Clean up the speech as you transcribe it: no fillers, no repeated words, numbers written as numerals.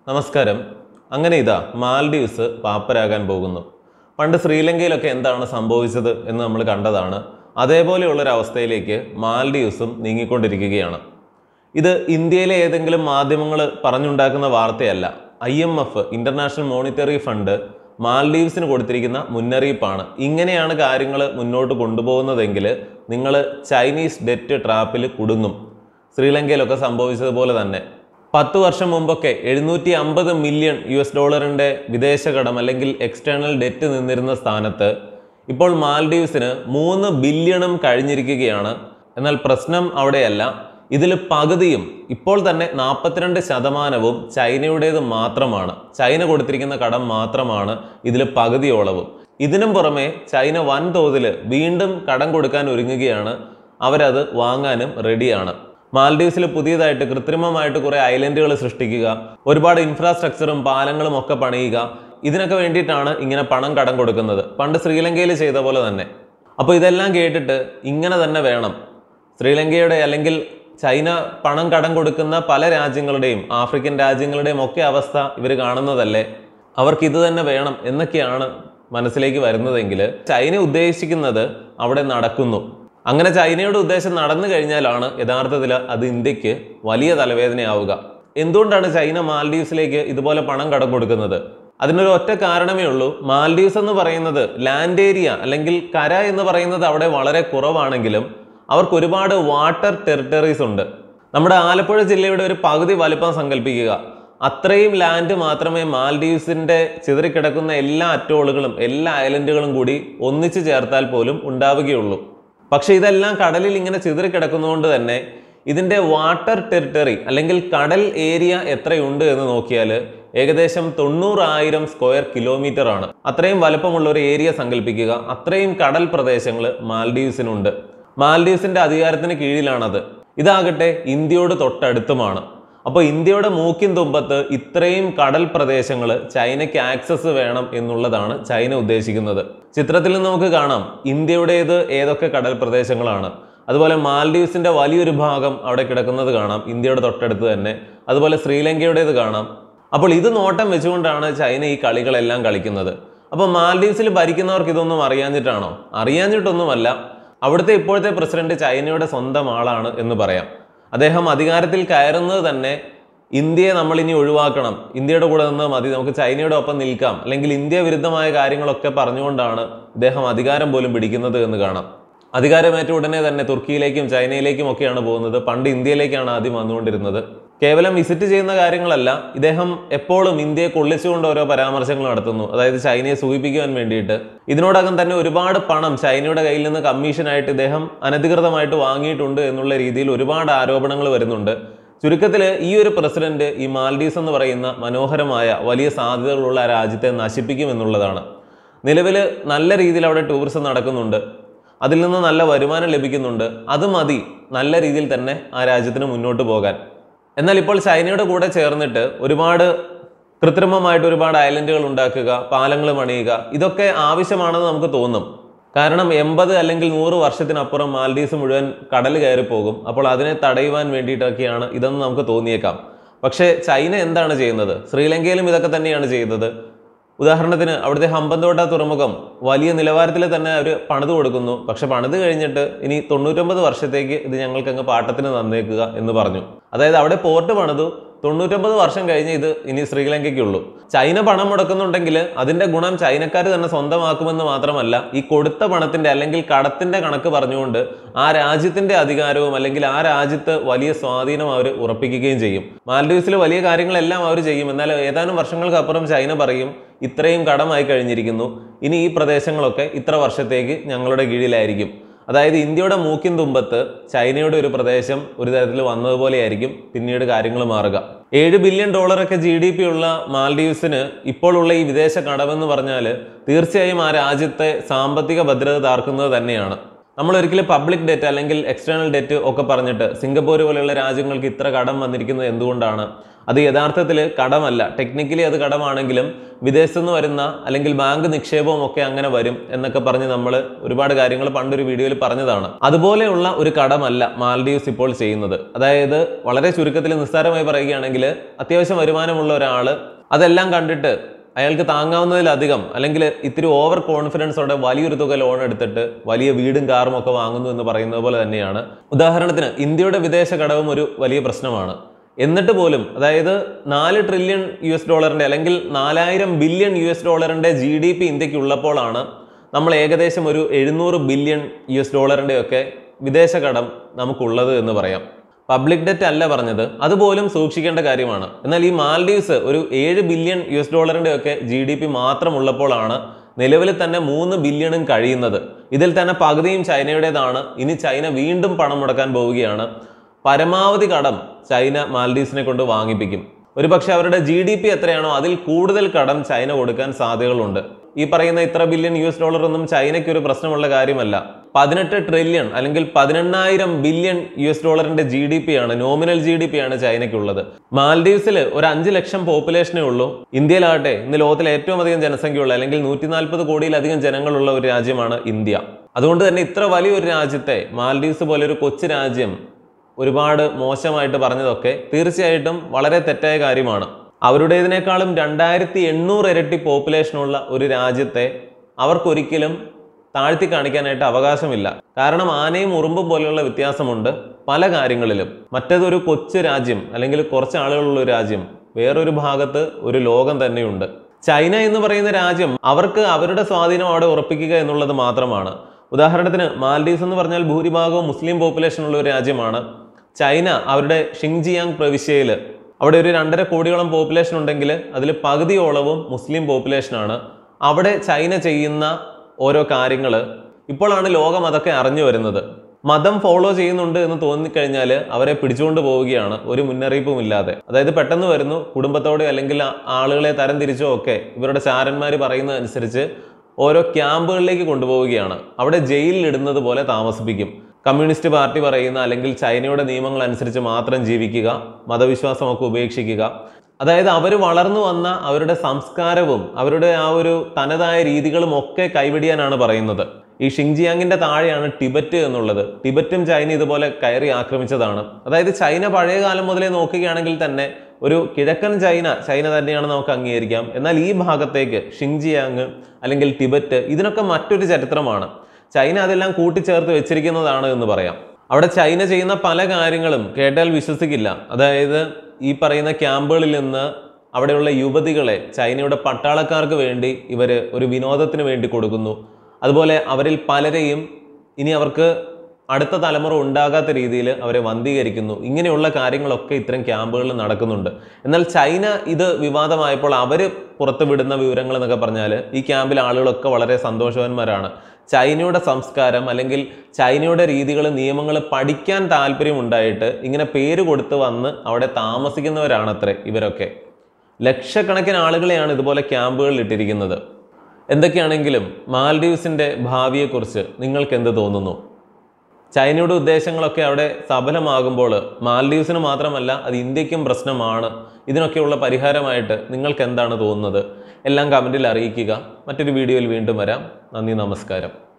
നമസ്കാരം. അങ്ങനെ ഇതാ മാൽഡീവ്സ് പാപ്പരാകാൻ പോകുന്നു. പണ്ട് ശ്രീലങ്കയിലൊക്കെ എന്താണ് സംഭവിച്ചത് എന്ന് നമ്മൾ കണ്ടതാണ്. അതേപോലെയുള്ളൊരവസ്ഥയിലേക്ക് മാൽഡീവ്സും നീങ്ങിക്കൊണ്ടിരിക്കുകയാണ്. ഇത് ഇന്ത്യയിലെ ഏതെങ്കിലും മാധ്യമങ്ങൾ പറഞ്ഞുണ്ടാക്കുന്ന വാർത്തയല്ല. IMF ഇന്റർനാഷണൽ മോണിറ്ററി ഫണ്ട് മാൽഡീവ്സിന് കൊടുത്തിരിക്കുന്ന മുന്നറിയിപ്പാണ്. ഇങ്ങനെയാണ് കാര്യങ്ങൾ മുന്നോട്ട് കൊണ്ടുപോകുന്നതെങ്കിൽ നിങ്ങൾ ചൈനീസ് ഡെറ്റ് ട്രാപ്പിൽ കുടുങ്ങും. ശ്രീലങ്കയിലൊക്കെ സംഭവിച്ചതുപോലെ തന്നെ 10 വർഷം മുമ്പൊക്കെ $750 മില്യൺ വിദേശ കടം അല്ലെങ്കിൽ എക്സ്റ്റേണൽ ഡെറ്റ് നിന്നിരുന്ന സ്ഥാനത്ത് ഇപ്പോൾ മാൽഡീവ്സിന് 3 ബില്യണും കഴിഞ്ഞിരിക്കുകയാണ്. എന്നാൽ പ്രശ്നം അവിടെയല്ല. ഇതിൽ പകുതിയും ഇപ്പോൾ തന്നെ 42% ചൈനയുടേത് മാത്രമാണ്. ചൈന കൊടുത്തിരിക്കുന്ന കടം മാത്രമാണ് ഇതിൽ പകുതിയോളവും. ഇതിനും പുറമെ ചൈന വൻതോതിൽ വീണ്ടും കടം കൊടുക്കാൻ ഒരുങ്ങുകയാണ്. അവരത് വാങ്ങാനും റെഡിയാണ്. മാൽഡീവ്സിൽ പുതിയതായിട്ട് കൃത്രിമമായിട്ട് കുറേ ഐലൻഡുകൾ സൃഷ്ടിക്കുക, ഒരുപാട് ഇൻഫ്രാസ്ട്രക്ചറും പാലങ്ങളും ഒക്കെ പണിയുക, ഇതിനൊക്കെ വേണ്ടിയിട്ടാണ് ഇങ്ങനെ പണം കടം കൊടുക്കുന്നത്. പണ്ട് ശ്രീലങ്കയിൽ ചെയ്ത പോലെ തന്നെ. അപ്പോൾ ഇതെല്ലാം കേട്ടിട്ട് ഇങ്ങനെ തന്നെ വേണം ശ്രീലങ്കയുടെ അല്ലെങ്കിൽ ചൈന പണം കടം കൊടുക്കുന്ന പല രാജ്യങ്ങളുടെയും ആഫ്രിക്കൻ രാജ്യങ്ങളുടെയും ഒക്കെ അവസ്ഥ ഇവർ കാണുന്നതല്ലേ. അവർക്ക് ഇത് തന്നെ വേണം എന്നൊക്കെയാണ് മനസ്സിലേക്ക് വരുന്നതെങ്കിൽ ചൈന ഉദ്ദേശിക്കുന്നത് അവിടെ നടക്കുന്നു. അങ്ങനെ ചൈനയുടെ ഉദ്ദേശം നടന്നു കഴിഞ്ഞാലാണ് യഥാർത്ഥത്തിൽ അത് ഇന്ത്യക്ക് വലിയ തലവേദനയാവുക. എന്തുകൊണ്ടാണ് ചൈന മാൽഡീവ്സിലേക്ക് ഇതുപോലെ പണം കടം കൊടുക്കുന്നത്? അതിനൊരു ഒറ്റ കാരണമേ ഉള്ളൂ. മാൽഡീവ്സ് എന്ന് പറയുന്നത് ലാൻഡ് ഏരിയ അല്ലെങ്കിൽ കര എന്ന് പറയുന്നത് അവിടെ വളരെ കുറവാണെങ്കിലും അവർക്ക് ഒരുപാട് വാട്ടർ ടെറിട്ടറീസ് ഉണ്ട്. നമ്മുടെ ആലപ്പുഴ ജില്ലയുടെ ഒരു പകുതി വലിപ്പം സങ്കല്പിക്കുക. അത്രയും ലാൻഡ് മാത്രമേ മാൽഡീവ്സിന്റെ ചിതറിക്കിടക്കുന്ന എല്ലാ അറ്റോളുകളും എല്ലാ ഐലൻഡുകളും കൂടി ഒന്നിച്ചു ചേർത്താൽ പോലും ഉണ്ടാവുകയുള്ളൂ. പക്ഷെ ഇതെല്ലാം കടലിൽ ഇങ്ങനെ ചിതറിക്കിടക്കുന്നതുകൊണ്ട് തന്നെ ഇതിൻ്റെ വാട്ടർ ടെറിട്ടറി അല്ലെങ്കിൽ കടൽ ഏരിയ എത്രയുണ്ട് എന്ന് നോക്കിയാൽ ഏകദേശം 90,000 സ്ക്വയർ കിലോമീറ്റർ ആണ്. അത്രയും വലുപ്പമുള്ള ഒരു ഏരിയ സങ്കല്പിക്കുക. അത്രയും കടൽ പ്രദേശങ്ങൾ മാൽഡീവ്സിനുണ്ട്. മാൽഡീവ്സിന്റെ അധികാരത്തിന് കീഴിലാണത്. ഇതാകട്ടെ ഇന്ത്യയോട് തൊട്ടടുത്തുമാണ്. അപ്പോൾ ഇന്ത്യയുടെ മൂക്കിൻ തുമ്പത്ത് ഇത്രയും കടൽ പ്രദേശങ്ങൾ ചൈനയ്ക്ക് ആക്സസ് വേണം എന്നുള്ളതാണ് ചൈന ഉദ്ദേശിക്കുന്നത്. ചിത്രത്തിൽ നിന്ന് നമുക്ക് കാണാം ഇന്ത്യയുടേത് ഏതൊക്കെ കടൽ പ്രദേശങ്ങളാണ്. അതുപോലെ മാൽഡീവ്സിന്റെ വലിയൊരു ഭാഗം അവിടെ കിടക്കുന്നത് കാണാം, ഇന്ത്യയുടെ തൊട്ടടുത്ത് തന്നെ. അതുപോലെ ശ്രീലങ്കയുടേത് കാണാം. അപ്പോൾ ഇത് നോട്ടം വെച്ചുകൊണ്ടാണ് ചൈന ഈ കളികളെല്ലാം കളിക്കുന്നത്. അപ്പോൾ മാൽഡീവ്സിൽ ഭരിക്കുന്നവർക്ക് ഇതൊന്നും അറിയാഞ്ഞിട്ടാണോ? അറിയാഞ്ഞിട്ടൊന്നുമല്ല. അവിടുത്തെ ഇപ്പോഴത്തെ പ്രസിഡന്റ് ചൈനയുടെ സ്വന്തം ആളാണ് എന്ന് പറയാം. അദ്ദേഹം അധികാരത്തിൽ കയറുന്നത് തന്നെ ഇന്ത്യയെ നമ്മൾ ഇനി ഒഴിവാക്കണം, ഇന്ത്യയുടെ കൂടെ നിന്ന് മതി, നമുക്ക് ചൈനയുടെ ഒപ്പം നിൽക്കാം, അല്ലെങ്കിൽ ഇന്ത്യ വിരുദ്ധമായ കാര്യങ്ങളൊക്കെ പറഞ്ഞുകൊണ്ടാണ് ഇദ്ദേഹം അധികാരം പോലും പിടിക്കുന്നത് എന്ന് കാണാം. അധികാരമേറ്റ ഉടനെ തന്നെ തുർക്കിയിലേക്കും ചൈനയിലേക്കും ഒക്കെയാണ് പോകുന്നത്. പണ്ട് ഇന്ത്യയിലേക്കാണ് ആദ്യം വന്നുകൊണ്ടിരുന്നത്. കേവലം വിസിറ്റ് ചെയ്യുന്ന കാര്യങ്ങളല്ല, ഇദ്ദേഹം എപ്പോഴും ഇന്ത്യയെ കൊള്ളിച്ചുകൊണ്ട് ഓരോ പരാമർശങ്ങൾ നടത്തുന്നു. അതായത് ചൈനയെ സൂചിപ്പിക്കുവാൻ വേണ്ടിയിട്ട്. ഇതിനോടകം തന്നെ ഒരുപാട് പണം ചൈനയുടെ കയ്യിൽ നിന്ന് കമ്മീഷനായിട്ട് ഇദ്ദേഹം അനധികൃതമായിട്ട് വാങ്ങിയിട്ടുണ്ട് എന്നുള്ള രീതിയിൽ ഒരുപാട് ആരോപണങ്ങൾ വരുന്നുണ്ട്. ചുരുക്കത്തിൽ ഈ ഒരു പ്രസിഡന്റ് ഈ മാൽഡീവ്സ് എന്ന് പറയുന്ന മനോഹരമായ വലിയ സാധ്യതകളുള്ള രാജ്യത്തെ നശിപ്പിക്കുമെന്നുള്ളതാണ്. നിലവിൽ നല്ല രീതിയിൽ അവിടെ ടൂറിസം നടക്കുന്നുണ്ട്, അതിൽ നിന്ന് നല്ല വരുമാനം ലഭിക്കുന്നുണ്ട്. അത് മതി നല്ല രീതിയിൽ തന്നെ ആ രാജ്യത്തിന് മുന്നോട്ട് പോകാൻ. എന്നാൽ ഇപ്പോൾ ചൈനയുടെ കൂടെ ചേർന്നിട്ട് ഒരുപാട് കൃത്രിമമായിട്ട് ഒരുപാട് ഐലൻഡുകൾ ഉണ്ടാക്കുക, പാലങ്ങൾ പണിയുക, ഇതൊക്കെ ആവശ്യമാണെന്ന് നമുക്ക് തോന്നും. കാരണം 80 അല്ലെങ്കിൽ 100 വർഷത്തിനപ്പുറം മാൽഡീവ്സ് മുഴുവൻ കടൽ കയറി പോകും. അപ്പോൾ അതിനെ തടയുവാൻ വേണ്ടിയിട്ടൊക്കെയാണ് ഇതെന്ന് നമുക്ക് തോന്നിയേക്കാം. പക്ഷേ ചൈന എന്താണ് ചെയ്യുന്നത്? ശ്രീലങ്കയിലും ഇതൊക്കെ തന്നെയാണ് ചെയ്യുന്നത്. ഉദാഹരണത്തിന് അവിടുത്തെ ഹമ്പന്തോട്ട തുറമുഖം വലിയ നിലവാരത്തിൽ തന്നെ അവർ പണിത് കൊടുക്കുന്നു. പക്ഷെ പണിത് കഴിഞ്ഞിട്ട് ഇനി 99 വർഷത്തേക്ക് ഇത് ഞങ്ങൾക്കങ്ങ് പാട്ടത്തിന് തന്നേക്കുക എന്ന് പറഞ്ഞു. അതായത് അവിടെ പോർട്ട് പണിതു, 99 വർഷം കഴിഞ്ഞ് ഇത് ഇനി ശ്രീലങ്കയ്ക്കുള്ളൂ. ചൈന പണം മുടക്കുന്നുണ്ടെങ്കിൽ അതിന്റെ ഗുണം ചൈനക്കാർ തന്നെ സ്വന്തമാക്കുമെന്ന് മാത്രമല്ല, ഈ കൊടുത്ത പണത്തിന്റെ അല്ലെങ്കിൽ കടത്തിന്റെ കണക്ക് പറഞ്ഞുകൊണ്ട് ആ രാജ്യത്തിന്റെ അധികാരവും അല്ലെങ്കിൽ ആ രാജ്യത്ത് വലിയ സ്വാധീനം അവർ ഉറപ്പിക്കുകയും ചെയ്യും. മാൽഡീവ്സിൽ വലിയ കാര്യങ്ങളെല്ലാം അവർ ചെയ്യും. എന്നാൽ ഏതാനും വർഷങ്ങൾക്ക് അപ്പുറം ചൈന പറയും ഇത്രയും കടമായി കഴിഞ്ഞിരിക്കുന്നു, ഇനി ഈ പ്രദേശങ്ങളൊക്കെ ഇത്ര വർഷത്തേക്ക് ഞങ്ങളുടെ കീഴിലായിരിക്കും. അതായത് ഇന്ത്യയുടെ മൂക്കിൻ തുമ്പത്ത് ചൈനയുടെ ഒരു പ്രദേശം ഒരു തരത്തിൽ വന്നതുപോലെയായിരിക്കും പിന്നീട് കാര്യങ്ങൾ മാറുക. $7 ബില്യൺ GDP ഉള്ള മാൽഡീവ്സിന് ഇപ്പോൾ ഉള്ള ഈ വിദേശ കടമെന്ന് പറഞ്ഞാൽ തീർച്ചയായും ആ രാജ്യത്തെ സാമ്പത്തിക ഭദ്രത താർക്കുന്നത് തന്നെയാണ്. നമ്മൾ ഒരിക്കലും പബ്ലിക് ഡെറ്റ് അല്ലെങ്കിൽ എക്സ്റ്റേണൽ ഡെറ്റ് ഒക്കെ പറഞ്ഞിട്ട് സിംഗപ്പൂർ പോലെയുള്ള രാജ്യങ്ങൾക്ക് ഇത്ര കടം വന്നിരിക്കുന്നത് എന്തുകൊണ്ടാണ്, അത് യഥാർത്ഥത്തിൽ കടമല്ല. ടെക്നിക്കലി അത് കടമാണെങ്കിലും വിദേശത്തു നിന്ന് വരുന്ന അല്ലെങ്കിൽ ബാങ്ക് നിക്ഷേപവും ഒക്കെ അങ്ങനെ വരും എന്നൊക്കെ പറഞ്ഞ് നമ്മൾ ഒരുപാട് കാര്യങ്ങൾ പണ്ടൊരു വീഡിയോയിൽ പറഞ്ഞതാണ്. അതുപോലെയുള്ള ഒരു കടമല്ല മാൽഡീവ്സ് ഇപ്പോൾ ചെയ്യുന്നത്. അതായത് വളരെ ചുരുക്കത്തിൽ നിസ്സാരമായി പറയുകയാണെങ്കിൽ അത്യാവശ്യം വരുമാനമുള്ള ഒരാൾ അതെല്ലാം കണ്ടിട്ട് അയാൾക്ക് താങ്ങാവുന്നതിലധികം അല്ലെങ്കിൽ ഇത്തിരി ഓവർ കോൺഫിഡൻസോടെ വലിയൊരു തുക ലോൺ എടുത്തിട്ട് വലിയ വീടും കാറും ഒക്കെ വാങ്ങുന്നു എന്ന് പറയുന്നത് പോലെ തന്നെയാണ്. ഉദാഹരണത്തിന് ഇന്ത്യയുടെ വിദേശ കടവും ഒരു വലിയ പ്രശ്നമാണ്. എന്നിട്ട് പോലും അതായത് $4 ട്രില്യൺ അല്ലെങ്കിൽ 4000 ബില്യൺ GDP ഇന്ത്യക്ക് ഉള്ളപ്പോഴാണ് നമ്മൾ ഏകദേശം ഒരു $700 ബില്യൺ ഒക്കെ വിദേശ കടം നമുക്കുള്ളത് എന്ന് പറയാം. പബ്ലിക് ഡെറ്റ് അല്ല പറഞ്ഞത്, അതുപോലും സൂക്ഷിക്കേണ്ട കാര്യമാണ്. എന്നാൽ ഈ മാൽഡീവ്സ് ഒരു $7 ബില്യൺ ഒക്കെ GDP മാത്രമുള്ളപ്പോഴാണ് നിലവിൽ തന്നെ 3 ബില്യണും കഴിയുന്നത്. ഇതിൽ തന്നെ പകുതിയും ചൈനയുടേതാണ്. ഇനി ചൈന വീണ്ടും പണം മുടക്കാൻ പോവുകയാണ്. പരമാവധി കടം ചൈന മാൽഡീവ്സിനെ കൊണ്ട് വാങ്ങിപ്പിക്കും. ഒരുപക്ഷെ അവരുടെ GDP എത്രയാണോ അതിൽ കൂടുതൽ കടം ചൈന കൊടുക്കാൻ സാധ്യതകളുണ്ട്. ഈ പറയുന്ന ഇത്ര ബില്യൺ ഒന്നും ചൈനയ്ക്ക് ഒരു പ്രശ്നമുള്ള കാര്യമല്ല. 18 ട്രില്യൺ അല്ലെങ്കിൽ 18,000 ബില്യൺ GDP ആണ്, നോമിനൽ GDP ആണ് ചൈനയ്ക്കുള്ളത്. മാൽഡീവ്സിൽ ഒരു 5 ലക്ഷം പോപ്പുലേഷനേ ഉള്ളൂ. ഇന്ത്യയിലാകട്ടെ ഇന്ന് ലോകത്തിലെ ഏറ്റവും അധികം ജനസംഖ്യയുള്ള അല്ലെങ്കിൽ 140 കോടിയിലധികം ജനങ്ങളുള്ള ഒരു രാജ്യമാണ് ഇന്ത്യ. അതുകൊണ്ട് തന്നെ ഇത്ര വലിയൊരു രാജ്യത്തെ മാൽഡീവ്സ് പോലെ ഒരു കൊച്ചു രാജ്യം ഒരുപാട് മോശമായിട്ട് പറഞ്ഞതൊക്കെ തീർച്ചയായിട്ടും വളരെ തെറ്റായ കാര്യമാണ്. അവരുടേതിനേക്കാളും 2800 ഇരട്ടി പോപ്പുലേഷനുള്ള ഒരു രാജ്യത്തെ അവർക്കൊരിക്കലും താഴ്ത്തി കാണിക്കാനായിട്ട് അവകാശമില്ല. കാരണം ആനയും ഉറുമ്പും പോലെയുള്ള വ്യത്യാസമുണ്ട് പല കാര്യങ്ങളിലും. മറ്റേതൊരു കൊച്ചു രാജ്യം അല്ലെങ്കിൽ കുറച്ച് ആളുകളുള്ള ഒരു രാജ്യം, വേറൊരു ഭാഗത്ത് ഒരു ലോകം തന്നെയുണ്ട്. ചൈന എന്ന് പറയുന്ന രാജ്യം അവർക്ക് അവരുടെ സ്വാധീനം അവിടെ ഉറപ്പിക്കുക എന്നുള്ളത് മാത്രമാണ്. ഉദാഹരണത്തിന് മാൽഡീവ്സ് എന്ന് പറഞ്ഞാൽ ഭൂരിഭാഗവും മുസ്ലിം പോപ്പുലേഷൻ ഉള്ള ഒരു രാജ്യമാണ്. ചൈന അവരുടെ ഷിങ്ജിയാങ് പ്രവിശ്യയിൽ അവിടെ ഒരു 2.5 കോടിയോളം പോപ്പുലേഷൻ ഉണ്ടെങ്കിൽ അതിൽ പകുതിയോളവും മുസ്ലിം പോപ്പുലേഷനാണ്. അവിടെ ചൈന ചെയ്യുന്ന ഓരോ കാര്യങ്ങൾ ഇപ്പോഴാണ് ലോകം അതൊക്കെ അറിഞ്ഞു വരുന്നത്. മതം ഫോളോ ചെയ്യുന്നുണ്ട് എന്ന് തോന്നിക്കഴിഞ്ഞാൽ അവരെ പിടിച്ചുകൊണ്ട് പോവുകയാണ് ഒരു മുന്നറിയിപ്പും ഇല്ലാതെ. അതായത് പെട്ടെന്ന് വരുന്നു, കുടുംബത്തോടെ അല്ലെങ്കിൽ ആളുകളെ തരംതിരിച്ചോ ഒക്കെ ഇവരുടെ ചാരന്മാർ പറയുന്നതനുസരിച്ച് ഓരോ ക്യാമ്പുകളിലേക്ക് കൊണ്ടുപോവുകയാണ്. അവിടെ ജയിലിൽ ഇടുന്നത് പോലെ താമസിപ്പിക്കും. കമ്മ്യൂണിസ്റ്റ് പാർട്ടി പറയുന്ന അല്ലെങ്കിൽ ചൈനയുടെ നിയമങ്ങൾ അനുസരിച്ച് മാത്രം ജീവിക്കുക, മതവിശ്വാസമൊക്കെ ഉപേക്ഷിക്കുക. അതായത് അവർ വളർന്നു വന്ന അവരുടെ സംസ്കാരവും അവരുടെ ആ ഒരു തനതായ രീതികളും ഒക്കെ കൈവെടിയാനാണ് പറയുന്നത്. ഈ ഷിങ്ജിയാങ്ങിന്റെ താഴെയാണ് ടിബറ്റ് എന്നുള്ളത്. ടിബറ്റും ചൈന ഇതുപോലെ കയറി ആക്രമിച്ചതാണ്. അതായത് ചൈന പഴയ കാലം മുതലേ നോക്കുകയാണെങ്കിൽ തന്നെ ഒരു കിഴക്കൻ ചൈന തന്നെയാണ് നമുക്ക് അംഗീകരിക്കാം. എന്നാൽ ഈ ഭാഗത്തേക്ക് ഷിങ്ജിയാങ് അല്ലെങ്കിൽ ടിബറ്റ് ഇതിനൊക്കെ മറ്റൊരു ചരിത്രമാണ്. ചൈന അതെല്ലാം കൂട്ടിച്ചേർത്ത് വെച്ചിരിക്കുന്നതാണ് എന്ന് പറയാം. അവിടെ ചൈന ചെയ്യുന്ന പല കാര്യങ്ങളും കേട്ടാൽ വിശ്വസിക്കില്ല. അതായത് ഈ പറയുന്ന ക്യാമ്പുകളിൽ നിന്ന് അവിടെയുള്ള യുവതികളെ ചൈനയുടെ പട്ടാളക്കാർക്ക് വേണ്ടി ഇവർ ഒരു വിനോദത്തിന് വേണ്ടി കൊടുക്കുന്നു. അതുപോലെ അവരിൽ പലരെയും ഇനി അവർക്ക് അടുത്ത തലമുറ ഉണ്ടാകാത്ത രീതിയിൽ അവരെ വന്ധീകരിക്കുന്നു. ഇങ്ങനെയുള്ള കാര്യങ്ങളൊക്കെ ഇത്തരം ക്യാമ്പുകളിൽ നടക്കുന്നുണ്ട്. എന്നാൽ ചൈന ഇത് വിവാദമായപ്പോൾ അവർ പുറത്തുവിടുന്ന വിവരങ്ങൾ എന്നൊക്കെ പറഞ്ഞാൽ ഈ ക്യാമ്പിലെ ആളുകളൊക്കെ വളരെ സന്തോഷവാന്മാരാണ്. ചൈനയുടെ സംസ്കാരം അല്ലെങ്കിൽ ചൈനയുടെ രീതികൾ നിയമങ്ങൾ പഠിക്കാൻ താല്പര്യമുണ്ടായിട്ട് ഇങ്ങനെ പേര് കൊടുത്ത് വന്ന് അവിടെ താമസിക്കുന്നവരാണത്രേ ഇവരൊക്കെ. ലക്ഷക്കണക്കിന് ആളുകളെയാണ് ഇതുപോലെ ക്യാമ്പുകളിൽ ഇട്ടിരിക്കുന്നത്. എന്തൊക്കെയാണെങ്കിലും മാൽഡീവ്സിൻ്റെ ഭാവിയെക്കുറിച്ച് നിങ്ങൾക്ക് എന്ത് തോന്നുന്നു? ചൈനയുടെ ഉദ്ദേശങ്ങളൊക്കെ അവിടെ സഫലമാകുമ്പോൾ മാൽഡീവ്സിന് മാത്രമല്ല അത് ഇന്ത്യക്കും പ്രശ്നമാണ്. ഇതിനൊക്കെയുള്ള പരിഹാരമായിട്ട് നിങ്ങൾക്ക് എന്താണ് തോന്നുന്നത്? എല്ലാം കമൻറ്റിൽ അറിയിക്കുക. മറ്റൊരു വീഡിയോയിൽ വീണ്ടും വരാം. നന്ദി, നമസ്കാരം.